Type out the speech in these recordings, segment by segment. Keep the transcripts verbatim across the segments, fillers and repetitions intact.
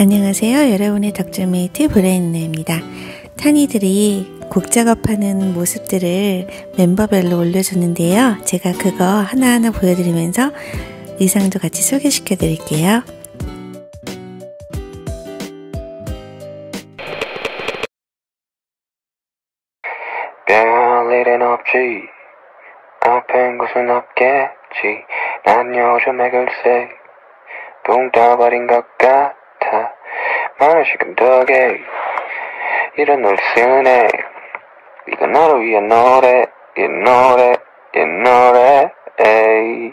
안녕하세요. 여러분의 덕질메이트 브레인네입니다. 타니들이 곡 작업하는 모습들을 멤버별로 올려줬는데요. 제가 그거 하나하나 보여드리면서 의상도 같이 소개시켜 드릴게요. 별일은 없지, 아픈 곳은 없겠지. 난 요즘에 글쎄 붕 떠버린 것 같아. 많은 시간 덕에 이런 노래 쓰네. 이건 너를 위한 노래, 이 노래, 이 노래. 에이.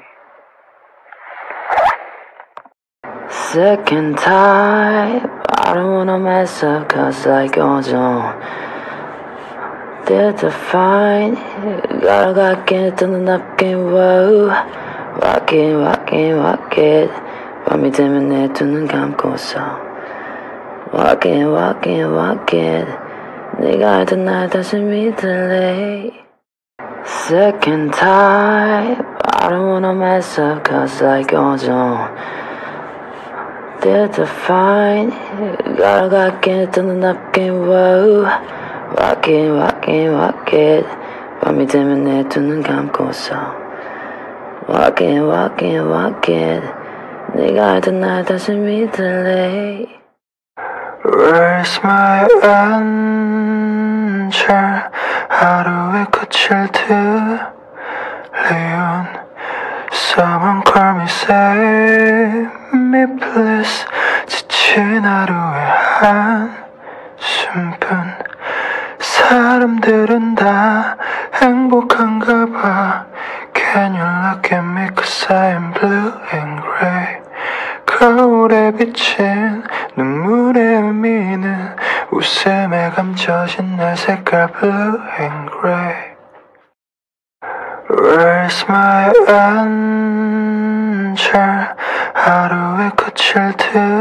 Sick and tired, I don't wanna mess up cause life goes on. Did to find, gotta got get to the napkin, whoa. Rock it, rock it, rock it. 밤이 되면 내 두 눈 감고서 Walk it, walk it, walk it. 네가 알던 날 다시 믿을래. Sick and tired, I don't wanna mess up cause life goes on. Did to find, gotta got get to the napkin, whoa. Rock it, rock it, rock it. 밤이 되면 내 두 눈 감고서 Walk it, walk it, walk it. 네가 알던 날 다시 믿을래. Where's my answer? 하루의 끝을 들리운 Someone call me, save me please. 지친 하루의 한숨뿐. 사람들은 다 행복한가 봐. Can you look at me cause I am blue and gray. 거울에 비친 눈물의 의미는 웃음에 감춰진 내 색깔 blue and gray. Where's my answer? 하루의 끝을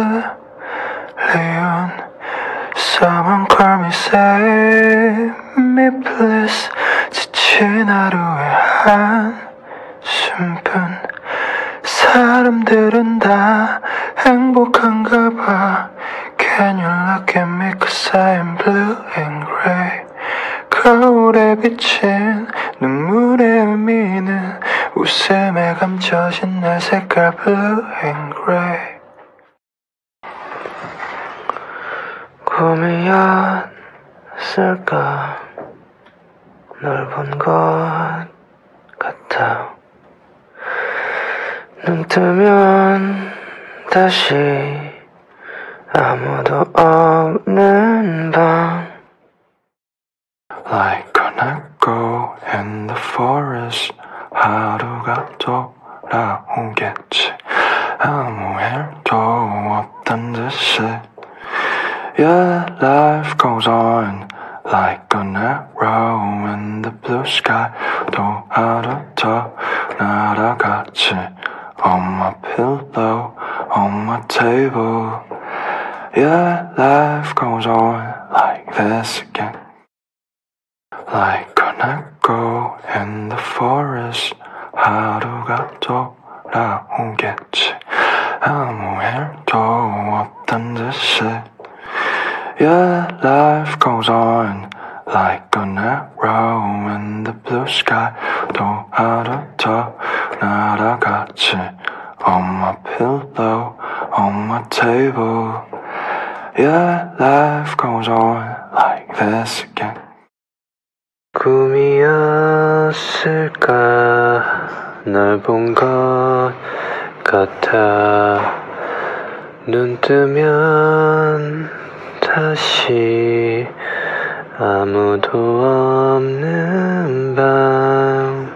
들리운 Someone call me, save me please. 지친 하루의 한숨뿐. 사람들은 다 행복한가 봐. Can you look at me cause I am blue and gray. 거울에 비친 눈물의 의미는 웃음에 감춰진 내 색깔 blue and gray. 꿈이었을까 널 본 것 같아. 눈 뜨면 다시 아무도 없는 밤. Like an echo in the forest. 하루가 돌아오겠지. 아무 일도 없던 듯이. Yeah, life goes on like an arrow in the blue sky. 또 하루 더 날아갔지. On my pillow, on my table. Yeah, life goes on like this again. Like an echo in the forest. 하루가 돌아오겠지. 아무 일도 없던 듯이. Yeah, life goes on like an arrow in the blue sky. 또 하루 더 날아갔지. On my pillow, on my table. Yeah, life goes on like this again. 꿈이었을까 널 본 것 같아. 눈 뜨면 다시 아무도 없는 밤.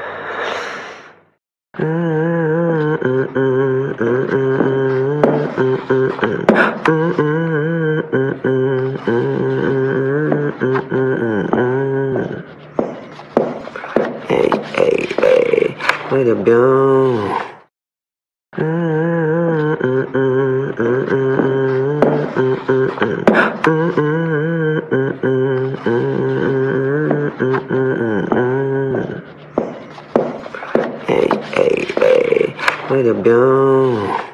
Hey, hey, hey, wait a minute. Hey, hey, hey, wait a minute.